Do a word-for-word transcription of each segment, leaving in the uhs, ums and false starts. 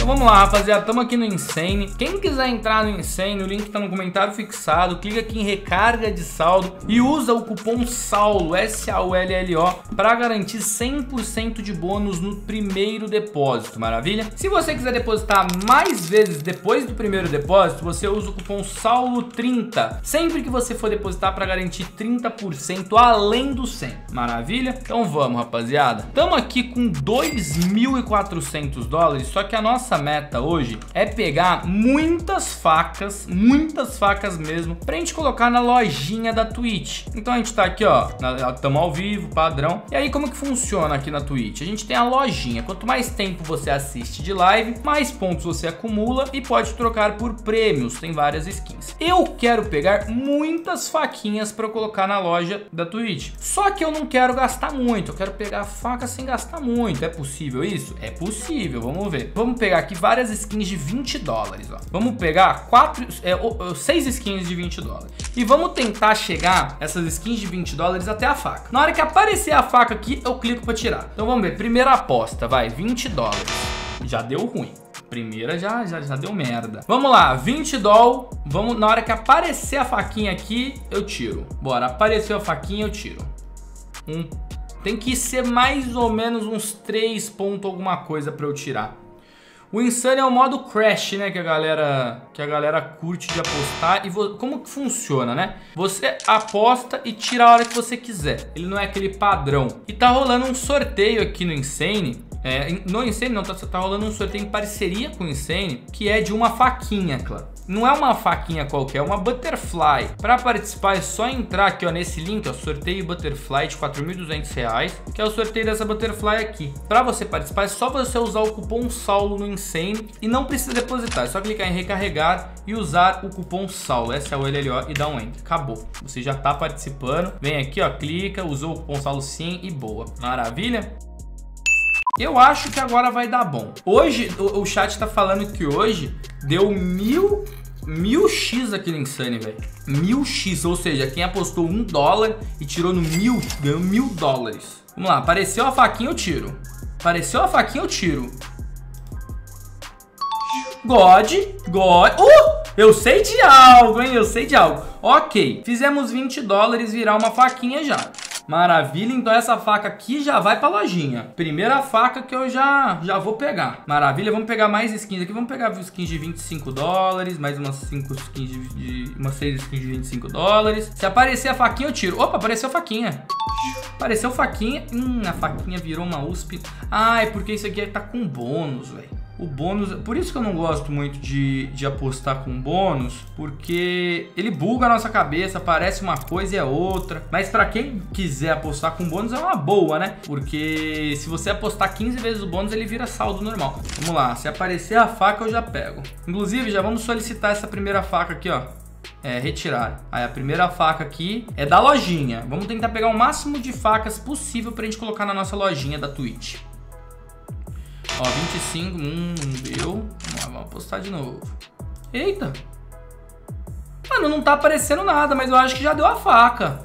vamos lá, rapaziada, estamos aqui no Insane. Quem quiser entrar no Insane, o link tá no comentário fixado. Clica aqui em recarga de saldo e usa o cupom SAULO, S A U L L O, para garantir cem por cento de bônus no primeiro depósito, maravilha? Se você quiser depositar mais vezes depois do primeiro depósito, você usa o cupom SAULO trinta, sempre que você for depositar, para garantir trinta por cento além do cem, maravilha? Então vamos, rapaziada. Estamos aqui com dois mil e quatrocentos dólares, só que a nossa meta hoje é pegar muitas facas, muitas facas mesmo, pra gente colocar na lojinha da Twitch. Então a gente tá aqui, ó, estamos ao vivo, padrão. E aí como que funciona aqui na Twitch? A gente tem a lojinha. Quanto mais tempo você assiste de live, mais pontos você acumula e pode trocar por prêmios. Tem várias skins. Eu quero pegar muitas faquinhas pra eu colocar na loja da Twitch. Só que eu não quero gastar muito. Eu quero pegar faca sem gastar muito. É possível isso? É possível. Vamos ver. Vamos pegar aqui várias skins de vinte dólares, ó. Vamos pegar quatro, é, seis skins de vinte dólares. E vamos tentar chegar essas skins de vinte dólares até a faca. Na hora que aparecer a faca aqui, eu clico pra tirar. Então vamos ver. Primeira aposta, vai. vinte dólares. Já deu ruim. Primeira já, já, já deu merda. Vamos lá, vinte dólares. Vamos, na hora que aparecer a faquinha aqui, eu tiro. Bora, apareceu a faquinha, eu tiro. Um, tem que ser mais ou menos uns três pontos alguma coisa pra eu tirar. O Insane é o modo Crash, né, que a galera, que a galera curte de apostar. E como que funciona, né? Você aposta e tira a hora que você quiser. Ele não é aquele padrão. E tá rolando um sorteio aqui no Insane. É, no Insane não, tá, tá rolando um sorteio em parceria com o Insane, que é de uma faquinha, claro. Não é uma faquinha qualquer, é uma Butterfly. Para participar é só entrar aqui, ó, nesse link, ó, sorteio Butterfly de quatro mil e duzentos reais, que é o sorteio dessa Butterfly aqui. Para você participar é só você usar o cupom SAULO no Insane e não precisa depositar, é só clicar em recarregar e usar o cupom SAULO, S A U L L O, e dar um enter. Acabou, você já tá participando. Vem aqui, ó, clica, usou o cupom SAULO sim e boa. Maravilha? Eu acho que agora vai dar bom. Hoje, o, o chat tá falando que hoje deu mil, mil X aqui no Insane, velho. Mil X, ou seja, quem apostou um dólar e tirou no mil, ganhou mil dólares. Vamos lá, apareceu a faquinha, eu tiro. Apareceu a faquinha, eu tiro. God, God. Uh! Eu sei de algo, hein? Eu sei de algo. Ok, fizemos vinte dólares virar uma faquinha já. Maravilha, então essa faca aqui já vai pra lojinha. Primeira faca que eu já, já vou pegar. Maravilha, vamos pegar mais skins aqui. Vamos pegar skins de vinte e cinco dólares. Mais umas cinco skins de, de... umas seis skins de vinte e cinco dólares. Se aparecer a faquinha, eu tiro. Opa, apareceu a faquinha. Apareceu faquinha. Hum, a faquinha virou uma U S P. Ah, é porque isso aqui tá com bônus, velho. O bônus, por isso que eu não gosto muito de, de apostar com bônus, porque ele buga a nossa cabeça, parece uma coisa e é outra. Mas pra quem quiser apostar com bônus é uma boa, né? Porque se você apostar quinze vezes o bônus, ele vira saldo normal. Vamos lá, se aparecer a faca eu já pego. Inclusive, já vamos solicitar essa primeira faca aqui, ó. É, retirar. Aí a primeira faca aqui é da lojinha. Vamos tentar pegar o máximo de facas possível pra gente colocar na nossa lojinha da Twitch. Ó, vinte e cinco, hum, não deu. Vamos lá, vamos apostar de novo. Eita. Mano, não tá aparecendo nada, mas eu acho que já deu a faca.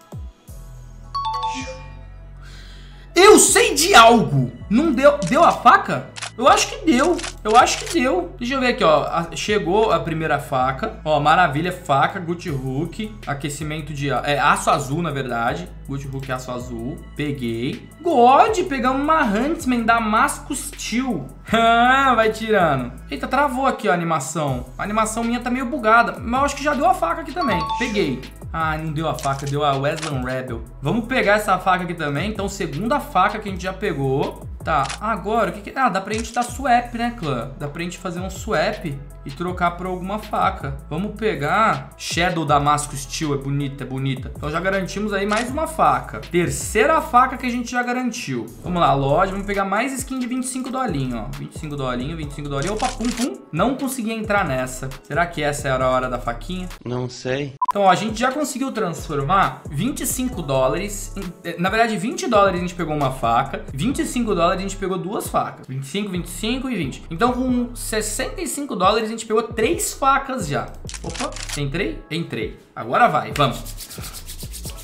Eu sei de algo. Não deu, deu a faca? Eu acho que deu, eu acho que deu. Deixa eu ver aqui, ó, chegou a primeira faca. Ó, maravilha, faca, Gut Hook, aquecimento de... É, aço azul, na verdade. Gut Hook, aço azul. Peguei. God, pegamos uma Huntsman Damascus Steel. Vai tirando. Eita, travou aqui ó, a animação. A animação minha tá meio bugada, mas eu acho que já deu a faca aqui também. Peguei. Ah, não deu a faca, deu a Wesleyan Rebel. Vamos pegar essa faca aqui também. Então, segunda faca que a gente já pegou. Tá, agora, o que que... Ah, dá pra gente dar swap, né, clã? Dá pra gente fazer um swap e trocar por alguma faca. Vamos pegar... Shadow Damascus Steel, é bonita, é bonita. Então já garantimos aí mais uma faca. Terceira faca que a gente já garantiu. Vamos lá, loja, vamos pegar mais skin de vinte e cinco dolinho, ó. vinte e cinco dolinho, vinte e cinco dolinho. Opa, pum, pum. Não consegui entrar nessa. Será que essa era a hora da faquinha? Não sei. Então, ó, a gente já conseguiu transformar vinte e cinco dólares. Em... Na verdade, vinte dólares a gente pegou uma faca. vinte e cinco dólares a gente pegou duas facas. vinte e cinco, vinte e cinco e vinte. Então, com sessenta e cinco dólares a gente pegou três facas já. Opa, entrei? Entrei. Agora vai, vamos.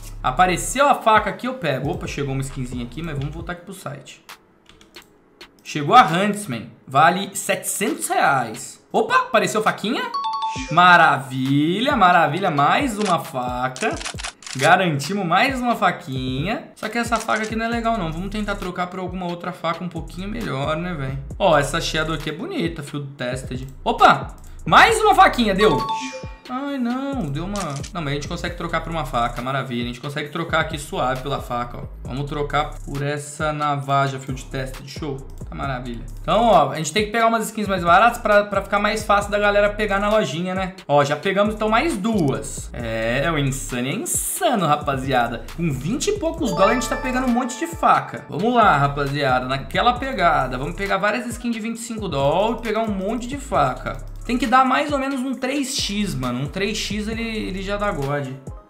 Apareceu a faca aqui, eu pego. Opa, chegou uma skinzinha aqui, mas vamos voltar aqui pro site. Chegou a Huntsman. Vale setecentos reais. Opa, apareceu faquinha. Maravilha, maravilha. Mais uma faca. Garantimos mais uma faquinha. Só que essa faca aqui não é legal não. Vamos tentar trocar por alguma outra faca um pouquinho melhor, né, velho? Ó, essa Shadow aqui é bonita, Field Tested. Opa! Mais uma faquinha, deu. Ai, não, deu uma... Não, mas a gente consegue trocar por uma faca, maravilha. A gente consegue trocar aqui suave pela faca, ó. Vamos trocar por essa navaja Field Tested, show. Tá maravilha. Então, ó, a gente tem que pegar umas skins mais baratas pra, pra ficar mais fácil da galera pegar na lojinha, né? Ó, já pegamos então mais duas. É, o Insane é insano, rapaziada. Com vinte e poucos dólares a gente tá pegando um monte de faca. Vamos lá, rapaziada, naquela pegada. Vamos pegar várias skins de vinte e cinco dólares e pegar um monte de faca. Tem que dar mais ou menos um três x, mano. Um três x ele, ele já dá God.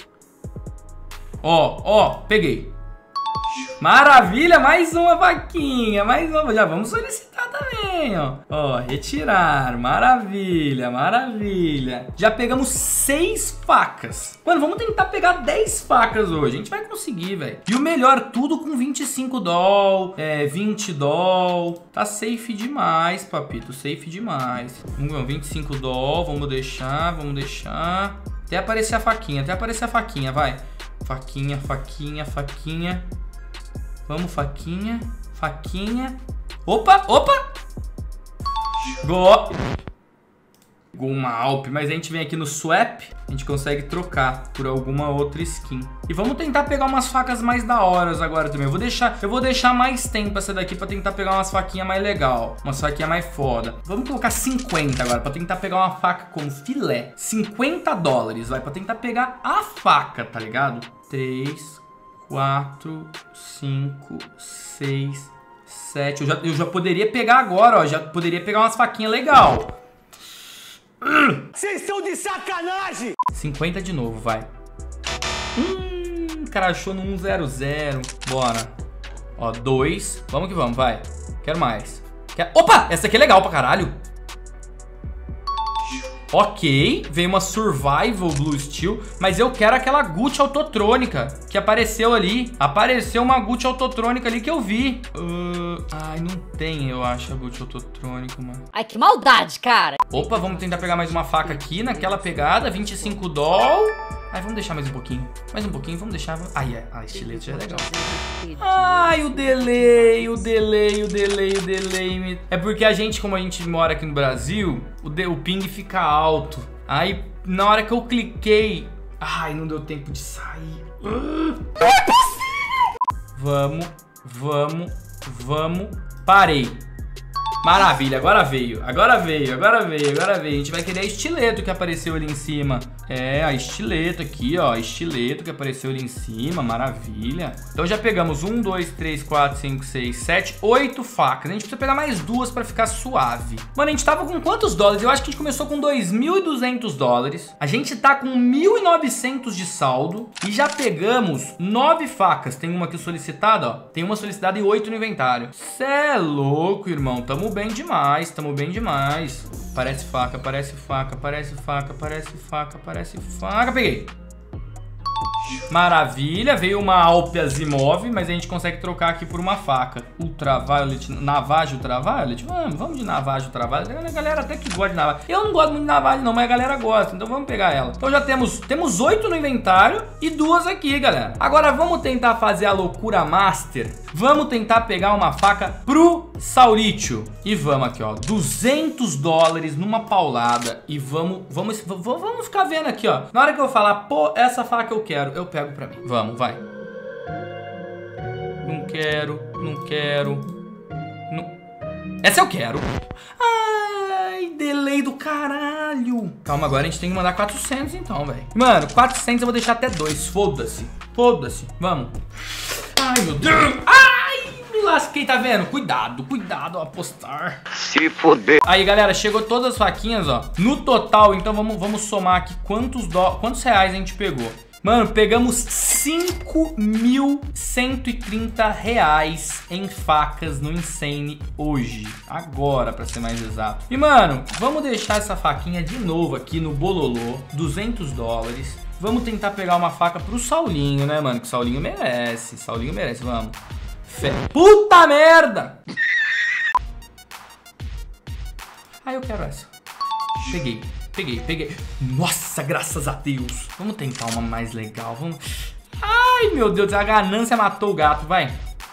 Ó, ó, peguei. Maravilha, mais uma vaquinha. Mais uma, já vamos solicitar também, ó. Ó, retirar, maravilha, maravilha. Já pegamos seis facas. Mano, vamos tentar pegar dez facas hoje. A gente vai conseguir, velho. E o melhor, tudo com vinte e cinco dólares, é, vinte dólares. Tá safe demais, papito, safe demais. vinte e cinco dólares, vamos deixar, vamos deixar. Até aparecer a faquinha, até aparecer a faquinha, vai. Faquinha, faquinha, faquinha. Vamos, faquinha, faquinha. Opa, opa. Go. Goma Alp, mas a gente vem aqui no Swap, a gente consegue trocar por alguma outra skin. E vamos tentar pegar umas facas mais da horas agora também. Eu vou deixar, eu vou deixar mais tempo essa daqui pra tentar pegar umas faquinhas mais legal, umas faquinhas mais foda. Vamos colocar cinquenta agora pra tentar pegar uma faca com filé. cinquenta dólares, vai, pra tentar pegar a faca, tá ligado? três, quatro, cinco, seis, sete. Eu já, eu já poderia pegar agora, ó. Já poderia pegar umas faquinhas legal. Vocês estão de sacanagem! cinquenta de novo, vai. Hum, crashou no cento. Bora. Ó, dois. Vamos que vamos, vai. Quero mais. Quero... Opa! Essa aqui é legal pra caralho. Ok, veio uma Survival Blue Steel, mas eu quero aquela Gucci Autotrônica que apareceu ali. Apareceu uma Gucci Autotrônica ali que eu vi. Uh, ai, não tem, eu acho, a Gucci Autotrônica, mano. Ai, que maldade, cara. Opa, vamos tentar pegar mais uma faca aqui naquela pegada, vinte e cinco dólares. Ai, vamos deixar mais um pouquinho. Mais um pouquinho, vamos deixar. Ai, é. Ah, estilete já é legal. Ai, o delay, o delay, o delay, o delay. É porque a gente, como a gente mora aqui no Brasil, o, de, o ping fica alto. Aí, na hora que eu cliquei... Ai, não deu tempo de sair. Não é possível! Vamos, vamos, vamos. Parei. Maravilha, agora veio, agora veio, agora veio, agora veio. A gente vai querer a estileto que apareceu ali em cima. É, a estileto aqui, ó, estileto que apareceu ali em cima, maravilha. Então já pegamos um, dois, três, quatro, cinco, seis, sete, oito facas. A gente precisa pegar mais duas pra ficar suave. Mano, a gente tava com quantos dólares? Eu acho que a gente começou com dois mil e duzentos dólares. A gente tá com mil e novecentos de saldo e já pegamos nove facas. Tem uma aqui solicitada, ó. Tem uma solicitada e oito no inventário. Cê é louco, irmão. Tamo bem demais, tamo bem demais. Parece faca, parece faca, parece faca, parece faca, parece faca. Peguei. Maravilha, veio uma Alp Asimov, mas a gente consegue trocar aqui por uma faca. Ultraviolet, Navajo Ultraviolet? Vamos, vamos de Navajo Ultraviolet. A galera até que gosta de Navajo. Eu não gosto muito de Navajo não, mas a galera gosta, então vamos pegar ela. Então já temos, temos oito no inventário e duas aqui, galera. Agora vamos tentar fazer a loucura master. Vamos tentar pegar uma faca pro Saulítio. E vamos aqui, ó, duzentos dólares numa paulada. E vamos, vamos, vamos ficar vendo aqui, ó. Na hora que eu falar, pô, essa faca eu quero, eu pego pra mim. Vamos, vai. Não quero, não quero. Não... Essa eu quero. Ai, delay do caralho. Calma, agora a gente tem que mandar quatrocentos então, velho. Mano, quatrocentos eu vou deixar até dois. Foda-se, foda-se. Vamos. Ai, meu Deus. Ai, me lasquei, tá vendo? Cuidado, cuidado ao apostar. Se foder. Aí, galera, chegou todas as faquinhas, ó. No total, então vamos, vamos somar aqui quantos, do... quantos reais a gente pegou. Mano, pegamos cinco mil cento e trinta reais em facas no Insane hoje. Agora, pra ser mais exato. E, mano, vamos deixar essa faquinha de novo aqui no Bololô. duzentos dólares. Vamos tentar pegar uma faca pro Saulinho, né, mano? Que o Saulinho merece. Saulinho merece, vamos. Fé. Puta merda! Ah, eu quero essa. Peguei, peguei, peguei. Nossa, graças a Deus. Vamos tentar uma mais legal. Vamos... Ai, meu Deus, a ganância matou o gato, vai.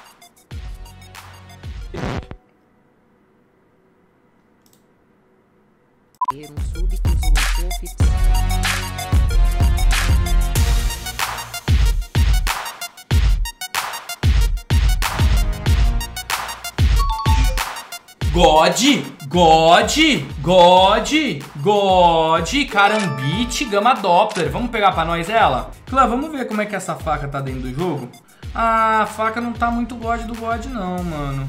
God, God, God, God, Carambite, Gama Doppler. Vamos pegar pra nós ela? Clã, vamos ver como é que essa faca tá dentro do jogo? Ah, a faca não tá muito God do God não, mano.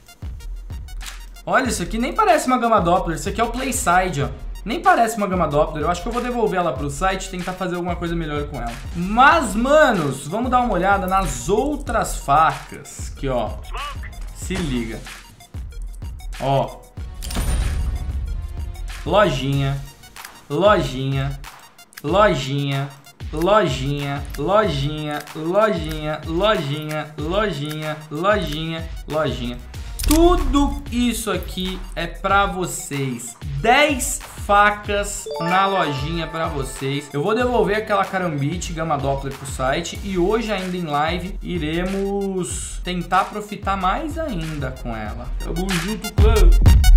Olha, isso aqui nem parece uma Gama Doppler. Isso aqui é o Playside, ó. Nem parece uma Gama Doppler. Eu acho que eu vou devolver ela pro site e tentar fazer alguma coisa melhor com ela. Mas, manos, vamos dar uma olhada nas outras facas. Aqui, ó. Se liga. Ó. Lojinha. Lojinha. Lojinha. Lojinha. Lojinha. Lojinha. Lojinha. Lojinha. Lojinha. Lojinha. Tudo isso aqui é pra vocês. dez facas na lojinha pra vocês. Eu vou devolver aquela Carambite Gama Doppler pro site. E hoje ainda em live iremos tentar profitar mais ainda com ela. Tamo junto, clã!